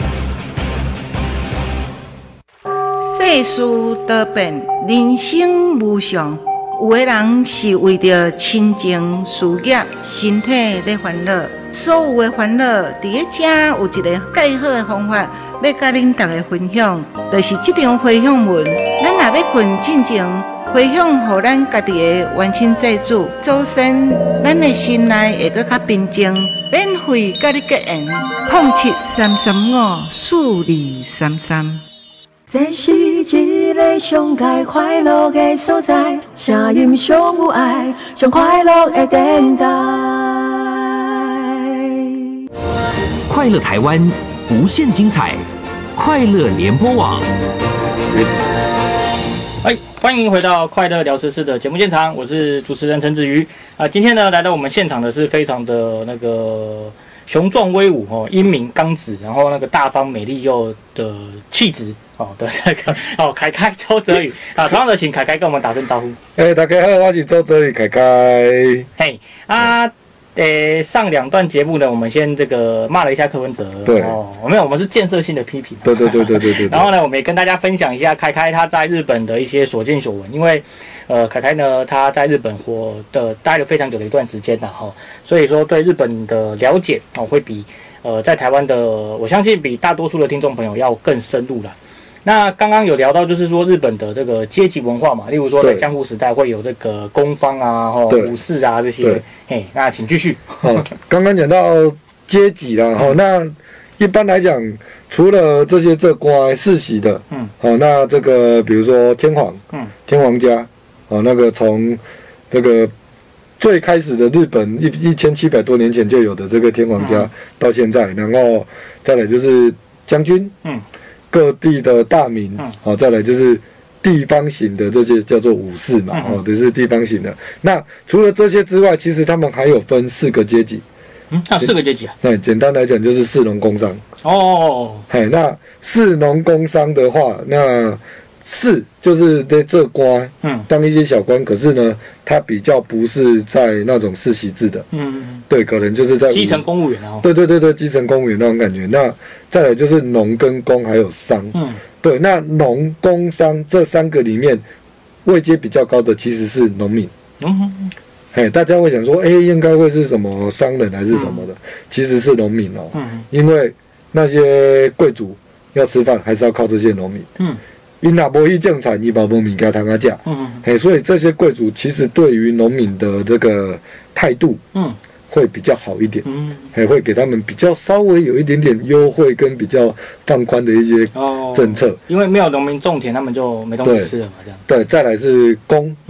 世事多变，人生无常。有的人是为着亲情、事业、身体在烦恼。所有的烦恼，伫咧遮有一个介好的方法，要甲恁大家分享，就是这张回向文。咱若要困进前，回向互咱家己的冤亲债主，早生咱的心内会搁较平静，免费甲你结缘。073354233。 这是一个上界快乐的所在，声音上有爱，上快乐的电台。 快乐台湾，无限精彩，快乐联播网。 欢迎回到快乐聊时事的节目现场，我是主持人陈子瑜今天呢来到我们现场的是非常的那个雄壮威武英明刚直，然后那个大方美丽又的气质的这个凯凯周泽宇同样的请凯凯跟我们打声招呼。 大家好，我是周泽宇凯凯。 上2段节目呢，我们先这个骂了一下柯文哲， 对， 我们是建设性的批评， 对。 然后呢，我们也跟大家分享一下凯凯他在日本的一些所见所闻，因为凯凯呢他在日本待了非常久的一段时间所以说对日本的了解会比在台湾的我相信比大多数的听众朋友要更深入啦。那刚刚有聊到，就是说日本的这个阶级文化嘛，例如说在江户时代会有这个公方啊、武士啊这些，那请继续。 刚刚讲到阶级啦，那一般来讲，除了这些这官世袭的，那这个比如说天皇，天皇家，那个从这个最开始的日本1700多年前就有的这个天皇家到现在，然后再来就是将军，各地的大名，再来就是地方型的这些叫做武士嘛，这是地方型的。那除了这些之外，其实他们还有分4个阶级。 那4个阶级啊？ 对，简单来讲就是士农工商。那士农工商的话，那士就是在这官，当一些小官，可是呢，他比较不是在那种世袭制的，对，可能就是在基层公务员对，基层公务员那种感觉。那再来就是农跟工还有商，对，那农工商这3个里面，位阶比较高的其实是农民，大家会想说，应该会是什么商人还是什么的，其实是农民因为那些贵族要吃饭还是要靠这些农民，因若无去种菜，伊嘛无物件通食，所以这些贵族其实对于农民的这个态度，会比较好一点，会给他们比较稍微有一点点优惠跟比较放宽的一些政策， 因为没有农民种田，他们就没东西吃了嘛，这样。 对，再来是工，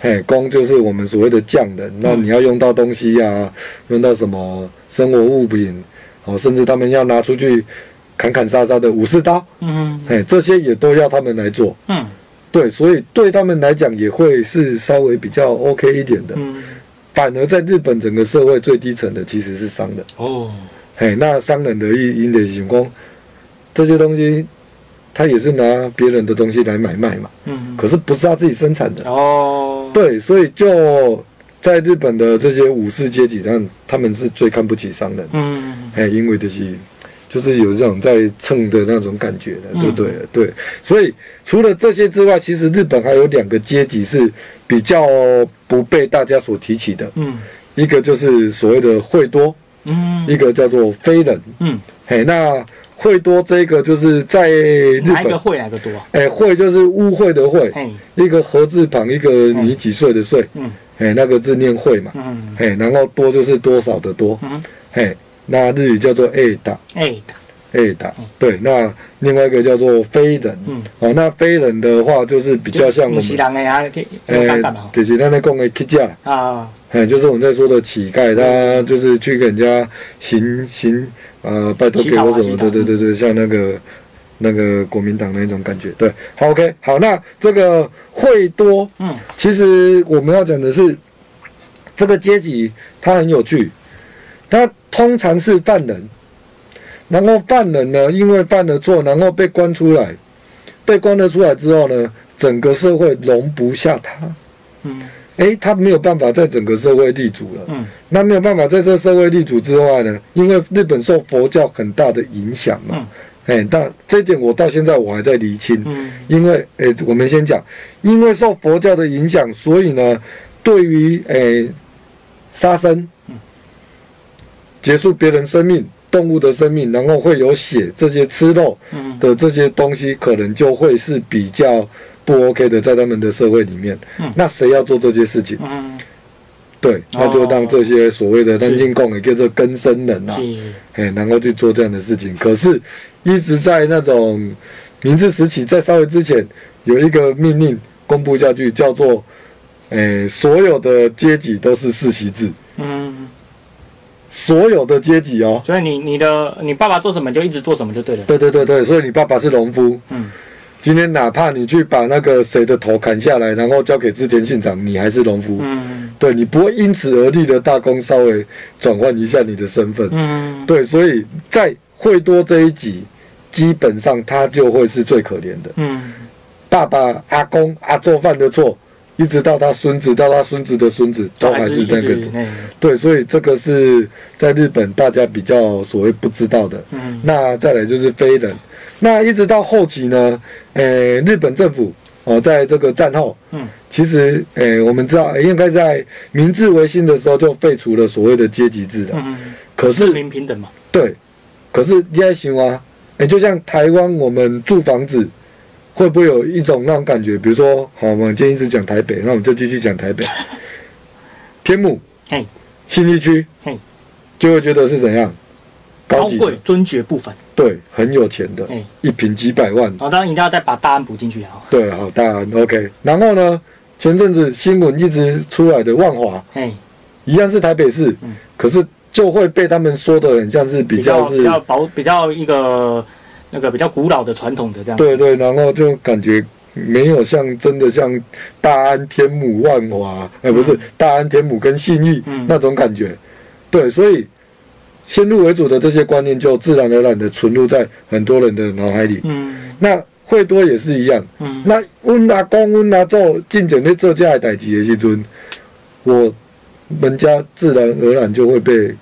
工就是我们所谓的匠人，那你要用到东西啊，用到什么生活物品，甚至他们要拿出去砍杀的武士刀，这些也都要他们来做，对，所以对他们来讲也会是稍微比较 OK 一点的，反而在日本整个社会最低层的其实是商人，那商人的因的情况，这些东西。他也是拿别人的东西来买卖嘛，可是不是他自己生产的哦。对，所以就在日本的这些武士阶级，他们是最看不起商人，因为就是有这种在蹭的那种感觉的，就对了，对。所以除了这些之外，其实日本还有2个阶级是比较不被大家所提起的，一个就是所谓的会多，一个叫做非人，那。会多这个就是在日本哪一个会哪个多啊？ 会就是污秽的会，一个禾字旁一个你几岁的岁，那个字念会嘛，然后多就是多少的多，那日语叫做打，对，那另外一个叫做非人，那非人的话就是比较像我们，就是咱在讲的乞丐啊，就是我们在说的乞丐，他就是去给人家行。拜托给我什么？对，像那个国民党那种感觉，对，好 ，OK， 好，那这个会多，其实我们要讲的是这个阶级，它很有趣，它通常是犯人，然后犯人呢，因为犯了错，然后被关出来，被关了出来之后呢，整个社会容不下他，他没有办法在整个社会立足了。那没有办法在这个社会立足之外呢，因为日本受佛教很大的影响嘛。但这一点我到现在我还在厘清。因为我们先讲，因为受佛教的影响，所以呢，对于杀生、结束别人生命、动物的生命，然后会有血这些吃肉的这些东西，可能就会是比较。不 OK 的，在他们的社会里面，那谁要做这些事情？对，那就让这些所谓的单亲共也叫做更生人啊，然后去做这样的事情。可是，一直在那种明治时期，在稍微之前，有一个命令公布下去，叫做所有的阶级都是世袭制。所有的阶级哦， 所以你爸爸做什么就一直做什么就对了。 对，所以你爸爸是农夫。今天哪怕你去把那个谁的头砍下来，然后交给织田信长，你还是农夫。对，你不会因此而立的大功稍微转换一下你的身份。对，所以在会多这一集，基本上他就会是最可怜的。爸爸、阿公、阿祖犯的错，一直到他孙子，到他孙子的孙子，都还是那个。对，所以这个是在日本大家比较所谓不知道的。那再来就是非人。那一直到后期呢，日本政府在这个战后，其实我们知道，应该在明治维新的时候就废除了所谓的阶级制了。可是市民平等嘛。 对，可是你在想啊，就像台湾我们住房子，会不会有一种那种感觉？比如说，好，我们今天一直讲台北，那我们就继续讲台北。天母，信义区，就会觉得是怎样？ 高贵尊爵不凡， 对，很有钱的，一坪几百万。 当然一定要再把大安补进去啊。 对，好，大安 OK。然后呢，前阵子新闻一直出来的万华，一样是台北市，可是就会被他们说的很像是比较一个那个比较古老的传统的这样。对，然后就感觉没有像真的像大安、天母、万华，不是大安、天母跟信义那种感觉。对，所以。先入为主的这些观念就自然而然的存入在很多人的脑海里。那会多也是一样。那阮阿公、阮阿祖进前咧做这的代志的时阵，我们家自然而然就会被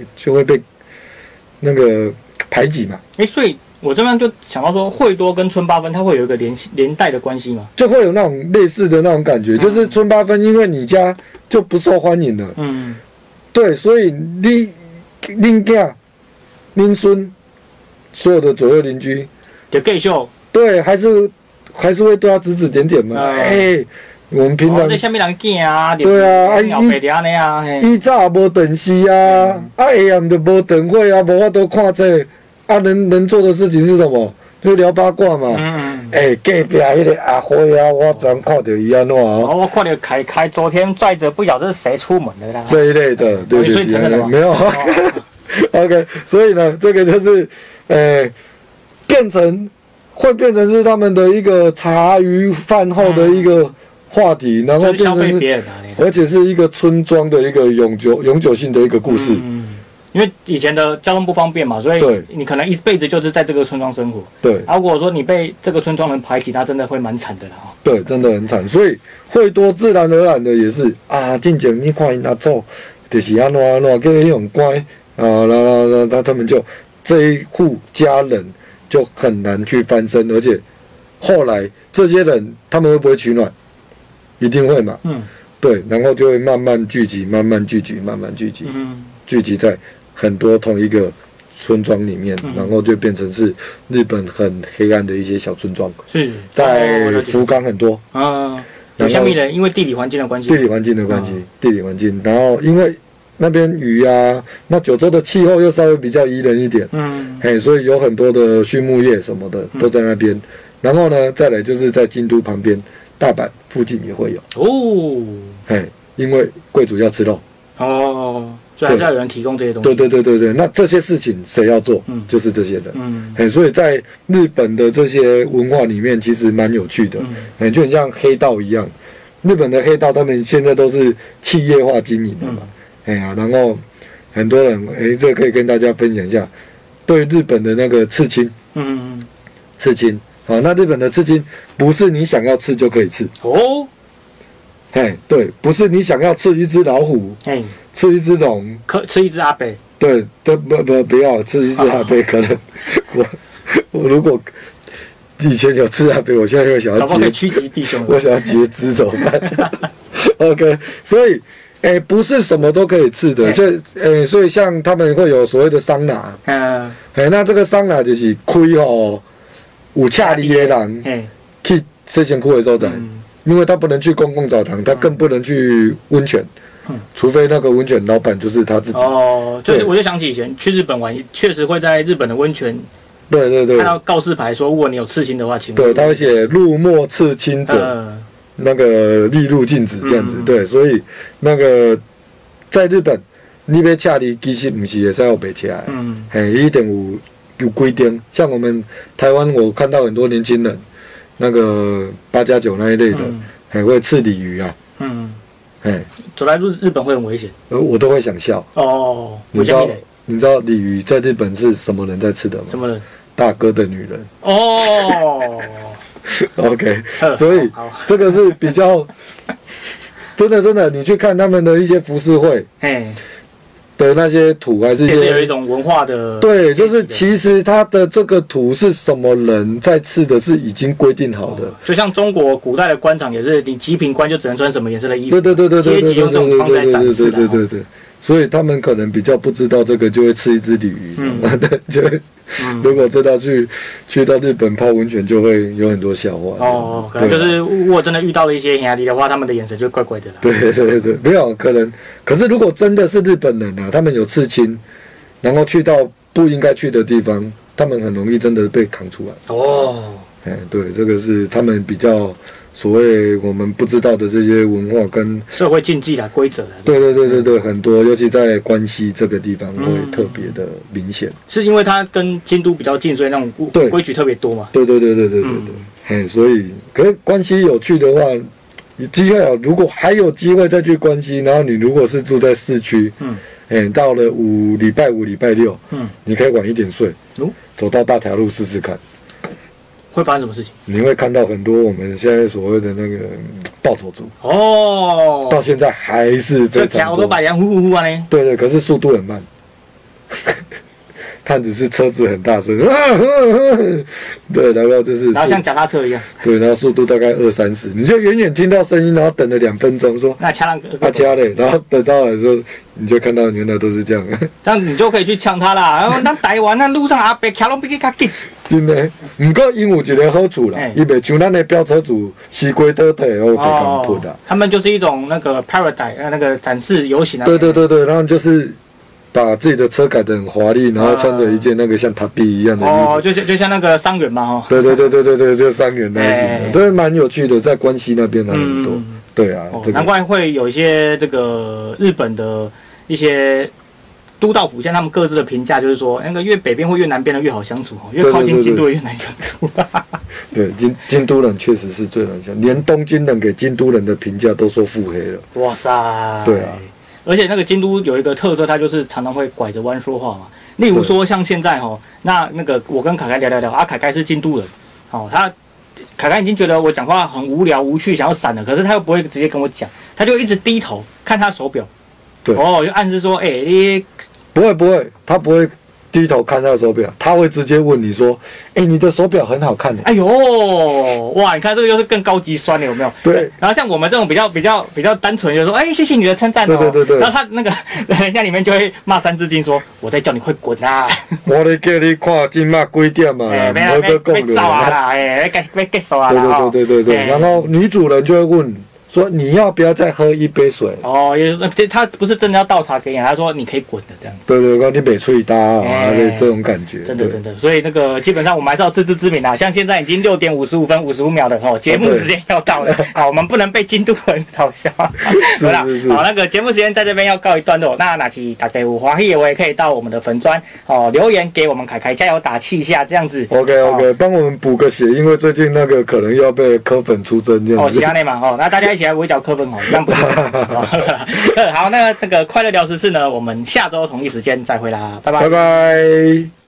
那个排挤嘛。 所以我这边就想到说，会多跟村八分它会有一个连带的关系嘛， 就会有那种类似的那种感觉，就是村八分因为你家就不受欢迎了。对，所以恁囝、恁孙，所有的左右邻居， 就继续对，还是会对他指指点点嘛。我们平常在下面人囝啊， 对啊，伊早也无电视啊，下暗就无电火啊，无法度看这能做的事情是什么？ 就聊八卦嘛。隔壁迄个阿辉啊，我昨天看到伊安怎哦？ 我看到凯昨天载着不晓得是谁出门的啦。 这一类的，对对对，没有。OK， 所以呢，这个就是会变成是他们的一个茶余饭后的一个话题，然后变成是，而且是一个村庄的一个永久性的一个故事。 因为以前的交通不方便嘛，所以你可能一辈子就是在这个村庄生活。 对。 如果说你被这个村庄人排挤，那真的会蛮惨的啦。 对，真的很惨。所以会多自然而然的也是啊，进前你看因阿祖就是安怎，跟那种乖啊，然后他们就这一户家人就很难去翻身，而且后来这些人他们会不会取暖？一定会嘛。对，然后就会慢慢聚集，聚集在很多同一个村庄里面，然后就变成是日本很黑暗的一些小村庄。 是在福冈很多啊，有下面的，因为地理环境的关系。地理环境，然后因为那边雨啊，那九州的气候又稍微比较宜人一点，所以有很多的畜牧业什么的都在那边。然后呢，再来就是在京都旁边，大阪附近也会有哦，因为贵族要吃肉哦。 所以还是要有人提供这些东西。 对，那这些事情谁要做？就是这些人。所以在日本的这些文化里面，其实蛮有趣的。就很像黑道一样，日本的黑道他们现在都是企业化经营的嘛。然后很多人这可以跟大家分享一下，对日本的那个刺青，刺青，那日本的刺青不是你想要刺就可以刺哦。对，不是你想要刺一只老虎，刺一只龙， 刺一只阿伯。 对，不要刺一只阿伯，可能我如果以前有刺阿伯，我现在又想要可以趋吉避凶， 我想要截肢怎么办？OK， 所以不是什么都可以刺的，所以像他们会有所谓的桑拿，那这个桑拿就是开有恰力的人去洗身躯的所在。因为他不能去公共澡堂，他更不能去温泉，除非那个温泉老板就是他自己。 哦，对，我就想起以前去日本玩，确实会在日本的温泉， 对， 看到告示牌说，如果你有刺青的话，请对，他会写入没刺青者，那个立入禁止这样子。对，所以那个在日本，你要恰你其实不是也是要被恰的，一定有规定。像我们台湾，我看到很多年轻人。那个8+9那一类的，还会刺鲤鱼啊。 走来日本会很危险。 我都会想笑。哦，你知道鲤鱼在日本是什么人在吃的吗？ 什么人？ 大哥的女人。 哦。 OK， 所以这个是比较真的，你去看他们的一些浮世绘。的那些图还是也是有一种文化的， 对，就是其实它的这个图是什么人在刺的，是已经规定好的。 就像中国古代的官场也是，你极品官就只能穿什么颜色的衣服， 对， 阶级用这种方式来展示。 对，所以他们可能比较不知道这个，就会吃一只鲤鱼，就会。如果真的去到日本泡温泉，就会有很多笑话。 哦，可能就是如果真的遇到了一些兄弟的话，他们的眼神就怪怪的了。 对，没有可能。可是如果真的是日本人啊，他们有刺青，然后去到不应该去的地方，他们很容易真的被扛出来。哦，对，这个是他们比较所谓我们不知道的这些文化跟社会禁忌啦、规则啦。 对，很多，尤其在关西这个地方会特别的明显。 是因为它跟京都比较近，所以那种规矩特别多嘛。 对，所以可是关西有趣的话，有机会如果还有机会再去关西，然后你如果是住在市区，到了礼拜五、礼拜六，你可以晚一点睡，走到大条路试试看。 会发生什么事情？ 你会看到很多我们现在所谓的那个暴走族哦， 到现在还是非常多， 都把羊呼啊呢。 对，可是速度很慢，看只是车子很大声，对，然后然后像脚踏车一样， 对，然后速度大概20-30，你就远远听到声音，然后等了2分钟，说那掐嘞，然后等到的时候，你就看到原来都是这样， 这样你就可以去呛他啦。然后咱台湾那路上阿伯骑拢比较较紧。 真的，不过因有一个好处啦，伊袂像咱的飙车族西瓜倒退后被讲扑的。 他们就是一种那个 paradise 那个展示游行啊。 对，然后就是把自己的车改得很华丽，然后穿着一件那个像塔比一样的衣服。 哦，就像那个伤员嘛，哈。 对，就伤员那型的，对，蛮有趣的，在关西那边很多。对啊， 难怪会有一些这个日本的一些都道府县，他们各自的评价就是说，那个越北边或越南边的越好相处，越靠近京都的越难相处。 对，京都人确实是最难相处，连东京人给京都人的评价都说腹黑了。 哇塞！ 对啊。 而且那个京都有一个特色，它就是常常会拐着弯说话嘛。例如说，像现在那个我跟凯凯聊，凯凯是京都人，凯凯已经觉得我讲话很无聊无趣，想要闪了，可是他又不会直接跟我讲，他就一直低头看他手表， 对， 就暗示说，你不会，他不会低头看他的手表，他会直接问你说，你的手表很好看的。 哎呦，哇，你看这个又是更高级酸了，有没有？ 对。 然后像我们这种比较单纯，就说，谢谢你的称赞哦。对。然后他那个人家里面就会骂三字经，说我在叫你快滚啊！ 我在叫你看今嘛几点嘛， 别走啊啦，别结束啊啦。 对。然后女主人就会问。说你要不要再喝一杯水？ 他不是真的要倒茶给你，他说你可以滚的这样子。 对，你别吹搭啊，这种感觉。 真的。所以那个基本上我们还是要自知之明啊。像现在已经6点55分55秒的节目时间要到了啊，我们不能被京都人嘲笑。 是。 好，那个节目时间在这边要告一段落。那是大家有欢喜的，我也可以到我们的粉专留言给我们凯凯加油打气一下，这样子。 OK， 帮我们补个血，因为最近那个可能要被柯粉出征这样子。 其他内嘛那大家一起来围剿柯粉这样不错。好，那个快乐聊时事呢，我们下周同一时间再会啦，拜拜。